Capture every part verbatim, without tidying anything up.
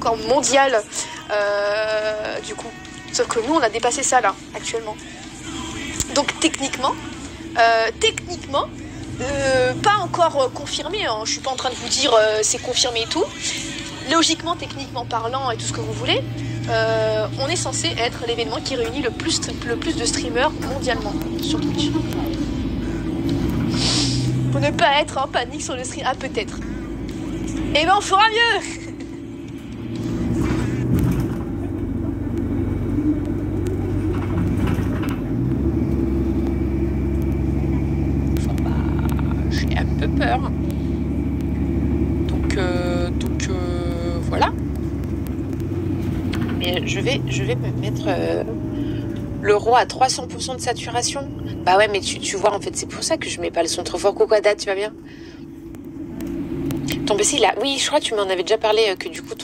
encore mondial euh, du coup. Sauf que nous on a dépassé ça là actuellement. Donc techniquement, euh, techniquement, euh, pas encore euh, confirmé, hein. Je suis pas en train de vous dire euh, c'est confirmé et tout. Logiquement, techniquement parlant et tout ce que vous voulez, euh, on est censé être l'événement qui réunit le plus, le plus de streamers mondialement sur Twitch. Pour ne pas être en panique sur le stream. Ah, peut-être. Eh ben, on fera mieux. Enfin, bah, j'ai un peu peur. Donc, euh, donc euh, voilà. Mais je vais, je vais me mettre euh, l'euro à trois cents pour cent de saturation. Bah ouais, mais tu, tu vois, en fait, c'est pour ça que je mets pas le son trop fort. Coucou Ada, tu vas bien? Ton P C, là, oui, je crois que tu m'en avais déjà parlé, euh, que du coup, ton...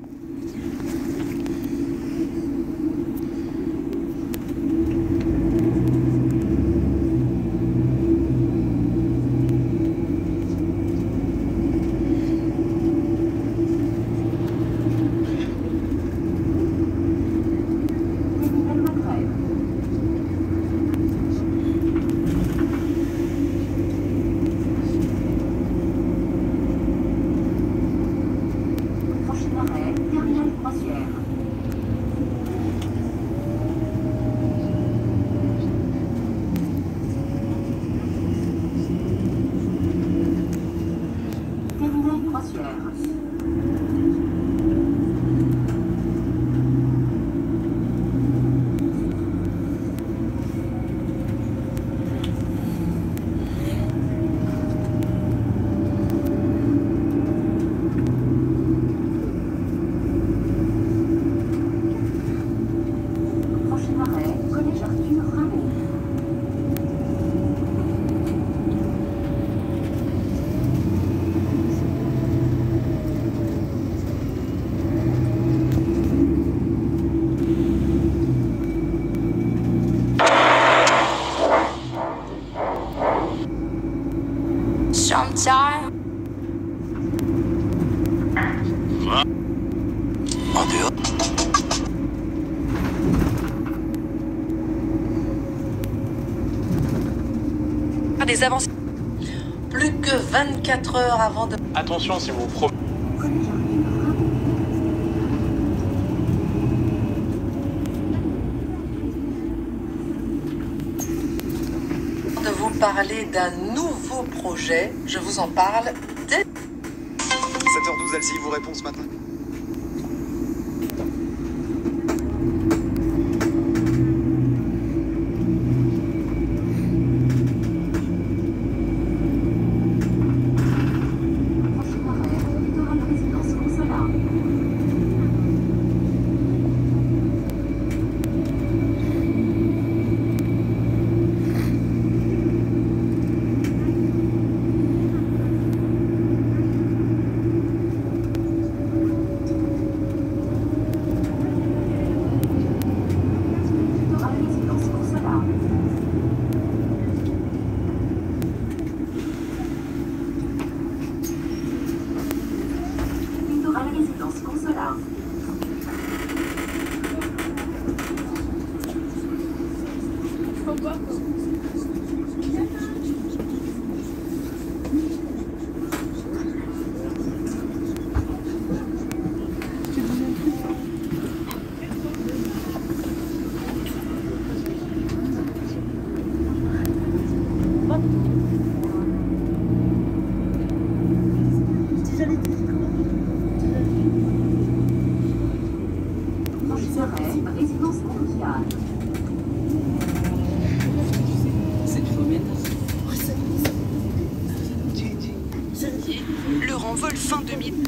Sometime. En dehors. Des avancées. Plus que vingt-quatre heures avant de... Attention si vous promenez. de vous parler d'un nouveau projet. Je vous en parle dès... sept heures douze, Elsie vous répond ce matin. Le renvol fin deux mille.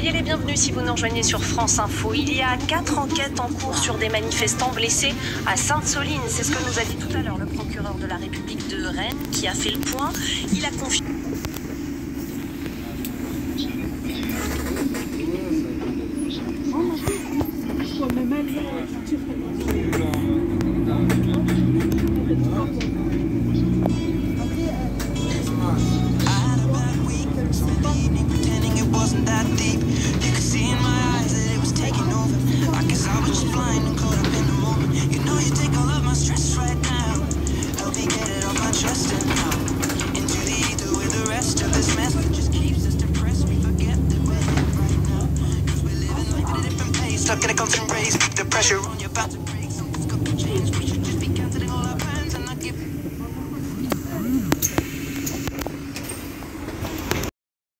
Soyez les bienvenus si vous nous rejoignez sur France Info. Il y a quatre enquêtes en cours sur des manifestants blessés à Sainte-Soline. C'est ce que nous a dit tout à l'heure le procureur de la République de Rennes qui a fait le point. Il a confié... Stuck in a constant race, the pressure on your back to break. Something's got to change. We should just